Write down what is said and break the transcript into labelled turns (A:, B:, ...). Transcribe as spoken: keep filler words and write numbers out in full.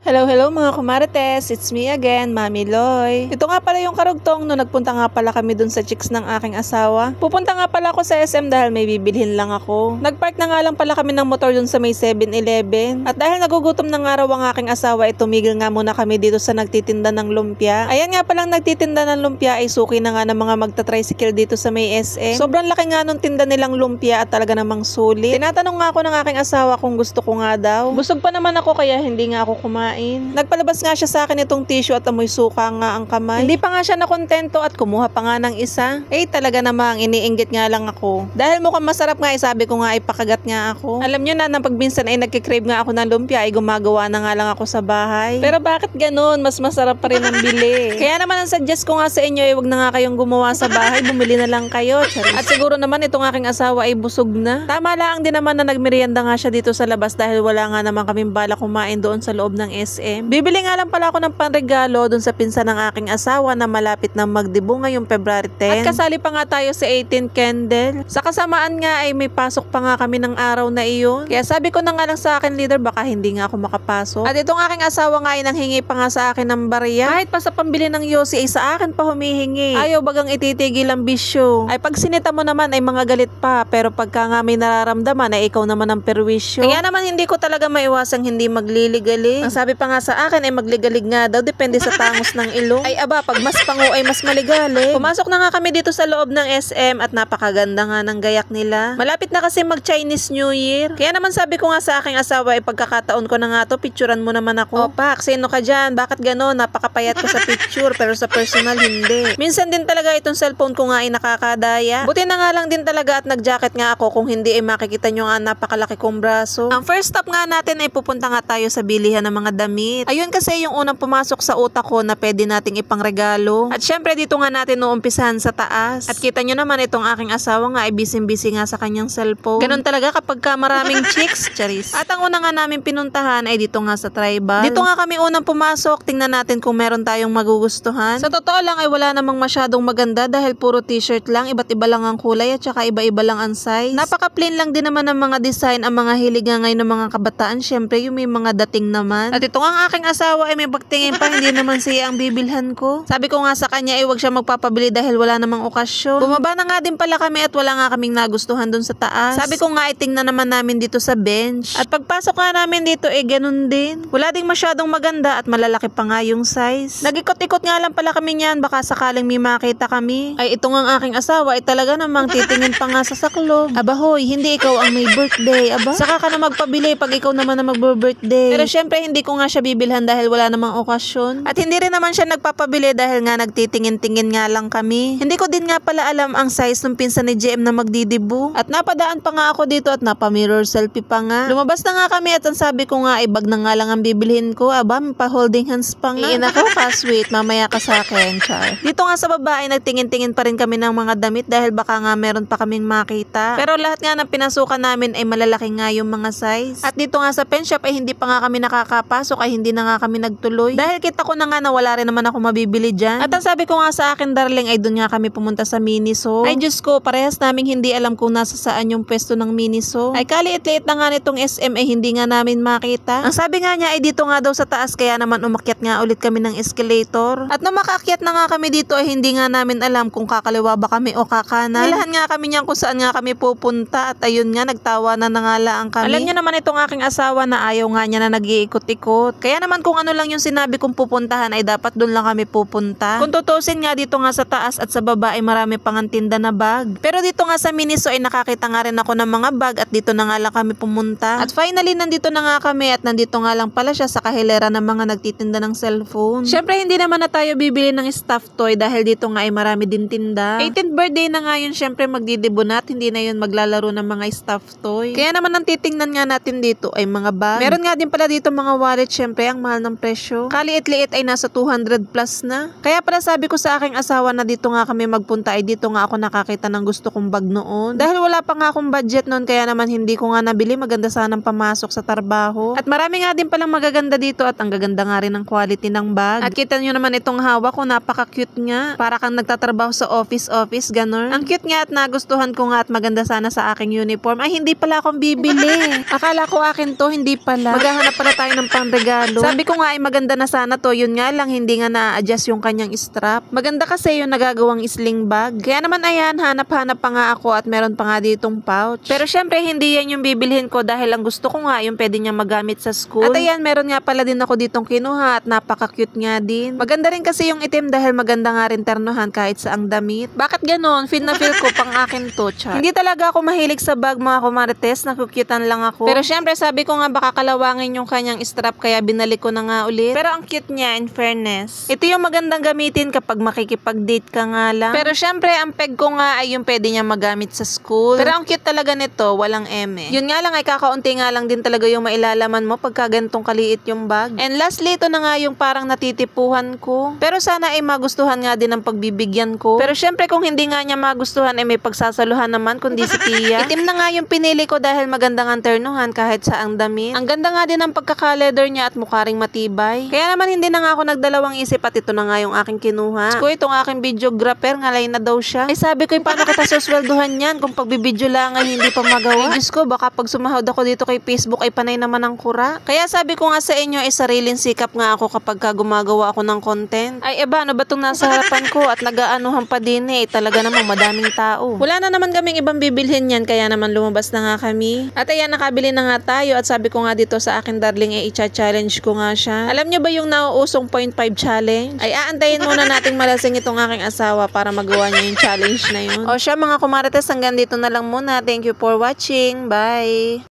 A: Hello, hello mga kumarites! It's me again, Mami Loy. Ito nga pala yung karugtong no nagpunta nga pala kami dun sa chicks ng aking asawa. Pupunta nga pala ako sa S M dahil may bibilhin lang ako. Nagpark na nga lang pala kami ng motor dun sa may seven eleven. At dahil nagugutom na nga raw ang aking asawa ay tumigil nga muna kami dito sa nagtitinda ng lumpia. Ayan nga palang nagtitinda ng lumpia ay suki na nga ng mga magta-tricycle dito sa may S M. Sobrang laki nga nung tinda nilang lumpia at talaga namang sulit. Tinatanong nga ako ng aking asawa kung gusto ko nga daw. Busog pa naman ako kaya hindi nga ako kumain. Nagpalabas nga siya sa akin itong tissue at amoy suka nga ang kamay. Hindi pa nga siya nakontento at kumuha pa nga ng isa. Eh talaga namang iniinggit nga lang ako. Dahil mukhang masarap nga ay sabi ko nga ay pakagat nga ako. Alam nyo na nang pagbinsan ay nagkikrave nga ako ng lumpia ay gumagawa na nga lang ako sa bahay. Pero bakit ganun? Mas masarap pa rin ang bili. Kaya naman ang suggest ko nga sa inyo ay wag na nga kayong gumawa sa bahay. Bumili na lang kayo. Charis. At siguro naman itong aking asawa ay busog na. Tama lang din naman na nagmerienda nga siya dito sa labas dahil wala nga naman kaming bala kumain doon sa loob ng S M. Bibili nga lang pala ako ng panregalo dun sa pinsan ng aking asawa na malapit na magdibo ngayong February ten. At kasali pa nga tayo sa eighteen candle. Sa kasamaan nga ay may pasok pa nga kami ng araw na iyon. Kaya sabi ko na nga lang sa akin leader baka hindi nga ako makapasok. At itong aking asawa nga ay nanghingi pa nga sa akin ng barya. Kahit pa sa pambili ng yosi ay sa akin pa humihingi. Ayaw bagang ititigil ang bisyo. Ay pag sinita mo naman ay mga galit pa. Pero pagka nga may nararamdaman ay ikaw naman ang perwisyo. Kaya naman hindi ko talaga maiwasang hindi magliligali. Ang sabi pa nga sa akin ay magligalig nga daw depende sa tangos ng ilong. Ay aba, pag mas pango ay mas maligalig. Pumasok na nga kami dito sa loob ng S M at napakaganda nga ng gayak nila. Malapit na kasi mag Chinese New Year. Kaya naman sabi ko nga sa aking asawa ay pagkakataon ko na nga to, picturean mo naman ako. O pak, sino ka dyan? Bakit gano'n? Napakapayat ko sa picture pero sa personal hindi. Minsan din talaga itong cellphone ko nga ay nakakadaya. Buti na nga lang din talaga at nag-jacket nga ako kung hindi ay makikita nyo nga napakalaki kong braso. Ang first stop nga natin ay pupunta nga tayo sa bilihan ng mga damit. Ayun kasi yung unang pumasok sa utak ko na pwede nating ipangregalo. At syempre dito nga natin uumpisahan sa taas. At kita nyo naman itong aking asawa nga ay busy-busy nga sa kanyang cellphone. Ganun talaga kapag ka maraming chicks, charis. At ang una nga namin pinuntahan ay dito nga sa tribal. Dito nga kami unang pumasok, tingnan natin kung meron tayong magugustuhan. Sa totoo lang ay wala namang masyadong maganda dahil puro t-shirt lang, iba't iba lang ang kulay at saka iba-iba lang ang size. Napaka-plain lang din naman ng mga design ang mga hilig nga ngayon ng mga kabataan. Syempre yung may mga dating naman. At ito nga ang aking asawa ay may pagtingin pa, hindi naman siya ang bibilhan ko. Sabi ko nga sa kanya ay wag siya magpapabili dahil wala namang okasyon. Bumaba na nga din pala kami at wala nga kaming nagustuhan dun sa taas. Sabi ko nga ay tingnan naman namin dito sa bench. At pagpasok nga namin dito eh ganun din. Wala ding masyadong maganda at malalaki pa nga yung size. Nagikot-ikot nga lang pala kami niyan baka sakaling may makita kami. Ay ito nga ang aking asawa ay talaga namang titingin pa nga sa saklo. Aba hoy, hindi ikaw ang may birthday. Aba, saka ka na magpabili pag ikaw naman na mag-birthday. Pero syempre hindi ko nga siya bibilhan dahil wala namang okasyon. At hindi rin naman siya nagpapabili dahil nga nagtitingin-tingin nga lang kami. Hindi ko din nga pala alam ang size ng pinsan ni J M na magdidibu. At napadaan pa nga ako dito at napa-mirror selfie pa nga. Lumabas na nga kami at ang sabi ko nga ay bag na nga lang ang bibilhin ko. Aba, may pa-holding hands pa nga. Iina ko ka, sweet. Mamaya ka sa akin, char. Dito nga sa baba ay nagtingin-tingin pa rin kami ng mga damit dahil baka nga meron pa kaming makita. Pero lahat nga ng pinasukan namin ay malalaki nga yung mga size. At dito nga sa pen shop ay hindi pa nga kami nakakapasok ay hindi na nga kami nagtuloy. Dahil kita ko na nga na wala rin naman ako mabibili dyan. At ang sabi ko nga sa akin darling ay doon nga kami pumunta sa Miniso. Ay Diyos ko, parehas naming hindi alam kung nasa saan yung pwesto ng Miniso. Ay kaliit-liit na nga nitong S M ay hindi nga namin makita. Ang sabi nga niya ay dito nga daw sa taas kaya naman umakyat nga ulit kami ng escalator. At nung makaakyat na nga kami dito ay hindi nga namin alam kung kakaliwa ba kami o kakanan. Nilahan nga kami niyan kung saan nga kami pupunta at ayun nga nagtawa na nangalaan kami. Alam niyo naman itong aking asawa na ayaw nga niya na nag-iikot-ikot. Kaya naman kung ano lang yung sinabi kong pupuntahan ay dapat doon lang kami pupunta. Kung tutusin nga dito nga sa taas at sa baba ay marami pang tinda na bag. Pero dito nga sa Miniso ay nakakita nga rin ako ng mga bag at dito na nga lang kami pumunta. At finally nandito na nga kami at nandito nga lang pala siya sa kahilera ng mga nagtitinda ng cellphone. Syempre hindi naman na tayo bibili ng stuffed toy dahil dito nga ay marami din tinda. eighteenth birthday na nga yun, syempre magdidibo na at hindi na yun maglalaro ng mga stuffed toy. Kaya naman ang titingnan nga natin dito ay mga bag. Meron nga din pala dito mga wallet, syempre ang mahal ng presyo. Kaliit-liit ay nasa two hundred plus na. Kaya pala sabi ko sa aking asawa na dito nga kami magpunta ay dito nga ako nakakita ng gusto kong bag noon. Dahil wala pa nga akong budget noon kaya naman hindi ko nga nabili. Maganda sanang pamasok sa trabaho. At marami nga din palang magaganda dito at ang gaganda nga rin ng quality ng bag. At kita nyo naman itong hawak ko, napaka-cute nga. Para kang nagtatrabaho sa office-office, ganun. Ang cute nga at nagustuhan ko nga at maganda sana sa aking uniform. Ay, hindi pala akong bibili. Akala ko akin to, hindi pala. Maghahanap pala tayo ng pang regalo. Sabi ko nga ay maganda na sana to, yun nga lang hindi nga na-adjust yung kanyang strap. Maganda kasi yung nagagawang sling bag. Kaya naman ayan, hanap-hanap pa nga ako at meron pa nga ditong pouch. Pero syempre hindi yan yung bibilhin ko dahil ang gusto ko nga yung pwede niya magamit sa school. At ayan, meron nga pala din ako ditong kinuha at napaka-cute nga din. Maganda rin kasi yung itim dahil maganda nga rin ternohan kahit sa ang damit. Bakit ganon? Feel na feel ko pang akin to, char. Hindi talaga ako mahilig sa bag mga kumarites, nakukyutan lang ako. Pero syempre sabi ko nga baka kalawangin yung kanyang strap kaya binalik ko na nga ulit. Pero ang cute niya in fairness. Ito yung magandang gamitin kapag makikipag-date ka nga lang. Pero syempre ang peg ko nga ay yung pwede niya magamit sa school. Pero ang cute talaga nito, walang eme. Yun nga lang ay kakaunti nga lang din talaga yung mailalaman mo pagka gantong kaliit yung bag. And lastly, ito na nga yung parang natitipuhan ko. Pero sana ay magustuhan nga din ang pagbibigyan ko. Pero syempre kung hindi nga niya magustuhan ay may pagsasaluhan naman kundi si Tia. Itim na nga yung pinili ko dahil maganda nga ternuhan kahit sa ang damit. Ang ganda nga din ang pagkaka-leather niya at mukha ring matibay. Kaya naman hindi na nga ako nagdalawang isip at ito na nga yung aking kinuha. Ko itong aking videographer ngalay na daw siya. Ay sabi ko, paano kita suswelduhan yan kung pagbibidyo lang ay hindi pa magawa? Ay Diyos ko, baka pag sumahod ako dito kay Facebook ay panay naman ang kura. Kaya sabi ko nga sa inyo ay sariling sikap nga ako kapag ka gumagawa ako ng content. Ay eba, ano ba itong nasa harapan ko at nagaanuhan pa din eh. Talaga namang madaming tao. Wala na naman kaming ibang bibilhin yan kaya naman lumabas na nga kami. At ayan, nakabili na nga tayo at sabi ko nga dito sa akin darling ay i-challenge ko nga siya. Alam niyo ba yung nauusong point five challenge? Ay aantayin muna nating malasing itong aking asawa para magawa niya yung challenge na yun. O siya mga kumarites, hanggang dito na lang muna. Thank you for watching. Bye!